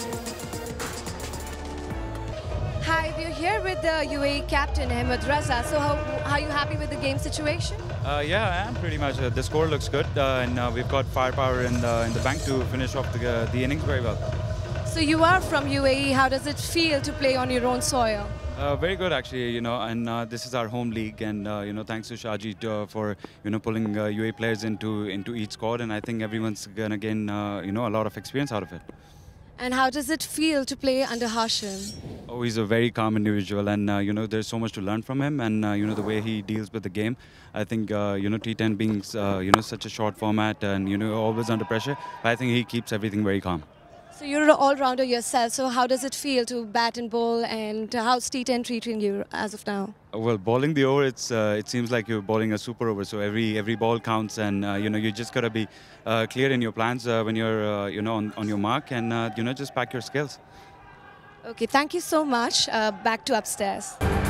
Hi, we're here with the UAE captain Ahmed Raza. So how are you happy with the game situation? Yeah, I am pretty much. The score looks good, and we've got firepower in the bank to finish off the innings very well. So you are from UAE. How does it feel to play on your own soil? Very good, actually. And this is our home league, and thanks to Shajit for pulling UAE players into each squad, and I think everyone's gonna gain a lot of experience out of it. And how does it feel to play under Hashim? Oh, he's a very calm individual, and there's so much to learn from him, and the way he deals with the game. I think T10 being such a short format, and always under pressure. I think he keeps everything very calm. So you're an all-rounder yourself. So how does it feel to bat and bowl, and how's T10 treating you as of now? Well, bowling the over, it seems like you're bowling a super over. So every ball counts, and you just gotta be clear in your plans when you're on your mark, and just pack your skills. Okay, thank you so much. Back to upstairs.